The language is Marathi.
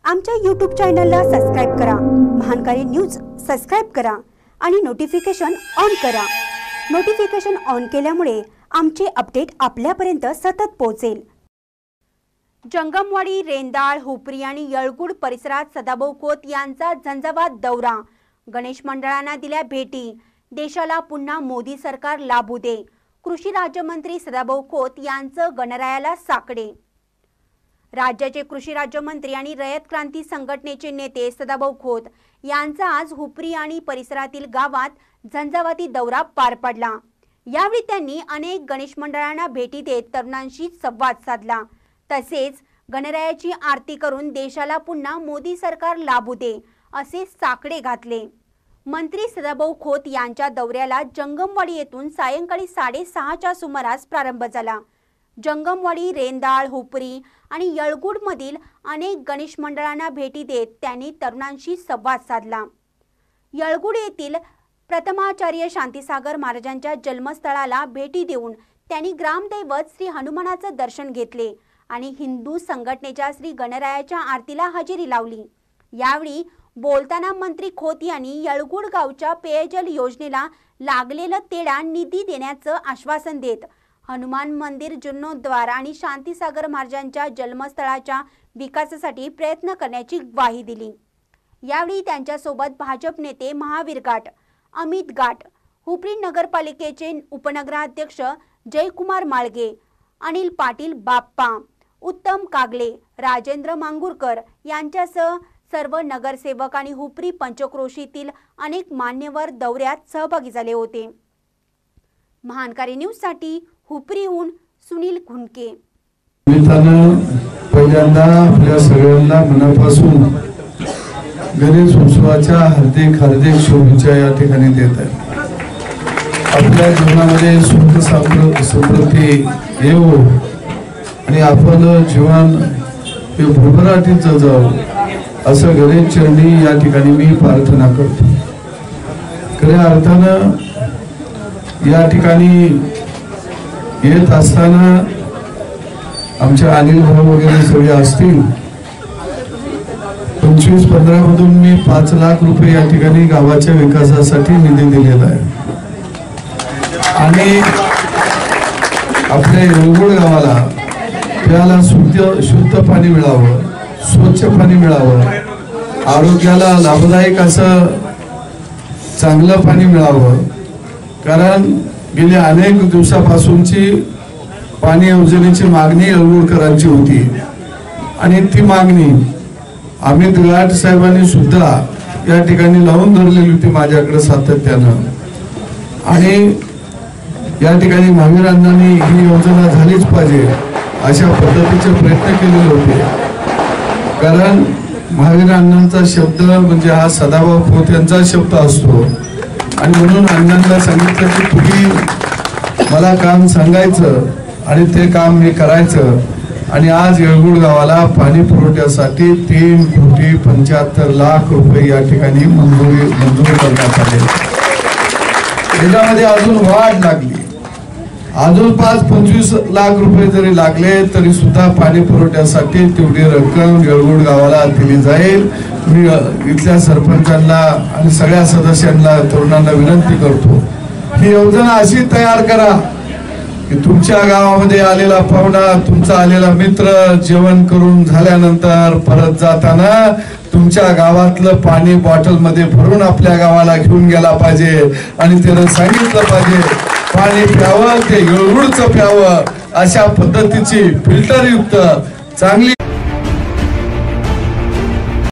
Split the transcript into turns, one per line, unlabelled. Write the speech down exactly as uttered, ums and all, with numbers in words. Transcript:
आमच्या यूट्यूब चॅनलला सबस्क्राइब करा, महानकारी न्यूज सबस्क्राइब करा आणि नोटिफिकेशन ऑन करा। नोटिफिकेशन ऑन केल्यामुळे आमचे अपडेट आपल्यापर्यंत सतत पोहोचेल। जंगमवाडी, रेंदाळ, हुपरी आणि येळगुड परिसरात सदाभाऊ खोत यांचा झंझावात दौरा। गणेश मंडळांना दिल्या भेटी। देशाला पुन्हा मोदी सरकार लाभू दे। कृषी राज्यमंत्री सदाभाऊ खोत यांचं गणरायाला साकडे। राज्याचे कृषी राज्यमंत्री आणि रयत क्रांती संघटनेचे नेते सदाभाऊ खोत यांचा आज हुपरी आणि परिसरातील गावात झंझावाती दौरा पार पडला। यावेळी त्यांनी अनेक गणेश मंडळांना भेटी देत तरुणांशी संवाद साधला। तसेच गणरायाची आरती करून देशाला पुन्हा मोदी सरकार लाभू दे असे साकडे घातले। मंत्री सदाभाऊ खोत यांच्या दौऱ्याला जंगमवाडी येथून सायंकाळी साडेसहाच्या सुमारास प्रारंभ झाला। जंगमवाडी, रेंदाळ, हुपरी आणि येळगुड मधील अनेक गणेश मंडळांना भेटी देत त्यांनी तरुणांशी संवाद साधला। येळगुड येथील प्रथमाचार्य शांतीसागर महाराजांच्या जन्मस्थळाला भेटी देऊन त्यांनी ग्रामदैवत श्री हनुमानाचं दर्शन घेतले आणि हिंदू संघटनेच्या श्री गणरायाच्या आरतीला हजेरी लावली। यावेळी बोलताना मंत्री खोत यांनी येळगुड गावच्या पेयजल योजनेला लागलेलं तेढा निधी देण्याचं आश्वासन देत हनुमान मंदिर जीर्णोद्धार आणि शांतीसागर महाराजांच्या जन्मस्थळाच्या विकासासाठी प्रयत्न करण्याची ग्वाही दिली। यावेळी त्यांच्यासोबत भाजप नेते महावीर घाट, अमित घाट, हुपरी नगरपालिकेचे उपनगराध्यक्ष जयकुमार माळगे, अनिल पाटील बाप्पा, उत्तम कागले, राजेंद्र मांगुरकर यांच्यासह सर्व नगरसेवक आणि हुपरी पंचक्रोशीतील अनेक मान्यवर दौऱ्यात सहभागी झाले होते। महानकारी न्यूज साठी हुपरीहून सुनील घुनके।
पहिल्यांदा आपल्या सगळ्यांना मनापासून गणेश उत्सवाच्या हार्दिक हार्दिक शुभेच्छा या ठिकाणी देत आहे। आपल्या जीवनामध्ये सुख समृद्धी येवो आणि आपण जीवन हे भरभराटीत जावं असं गणेश चरणी या ठिकाणी मी प्रार्थना करतो। खऱ्या अर्थानं या ठिकाणी येत असताना आमच्या अनिल भाऊ वगैरे सगळे असतील, पंचवीस पंधरा मधून मी पाच लाख रुपये या ठिकाणी गावाच्या विकासासाठी निधी दिलेला आहे आणि आपल्या येळगुड गावाला प्यायला शुद्ध शुद्ध पाणी मिळावं, स्वच्छ पाणी मिळावं, आरोग्याला लाभदायक असं चांगलं पाणी मिळावं। कारण गेल्या अनेक दिवसापासूनची पाणी योजनेची मागणी येळगुडकरांची होती आणि ती मागणी अमित घाट साहेबांनी सुद्धा या ठिकाणी लावून धरलेली होती माझ्याकडे सातत्यानं आणि या ठिकाणी महावीर अण्णांनी ही योजना झालीच पाहिजे अशा पद्धतीचे प्रयत्न केलेले होते। कारण महावीर अण्णांचा शब्द म्हणजे हा सदाभाऊ खोत यांचा शब्द असतो आणि म्हणून अण्णांना सांगितलं की तुम्ही मला काम सांगायचं आणि ते काम मी करायचं आणि आज येळगुड गावाला पाणी पुरवठ्यासाठी तीन कोटी पंच्याहत्तर लाख रुपये या ठिकाणी मंजुरी मंजूर करण्यात आले। त्याच्यामध्ये अजून वाढ लागली, अजून पाच पंचवीस लाख रुपये जरी लागले तरी सुद्धा पाणी पुरवठ्यासाठी तेवढी रक्कम येळगुड गावाला दिली जाईल। मी इथल्या सरपंचांना आणि सगळ्या सदस्यांना तरुणांना विनंती करतो, ही योजना अशी तयार करा की तुमच्या गावामध्ये आलेला पाहुणा, तुमचा आलेला मित्र जेवण करून झाल्यानंतर परत जाताना तुमच्या गावातलं पाणी बॉटल मध्ये भरून आपल्या गावाला घेऊन गेला पाहिजे आणि त्यानं सांगितलं पाहिजे पाणी प्यावं ते येळगुडचं प्यावं अशा पद्धतीची फिल्टरयुक्त चांगली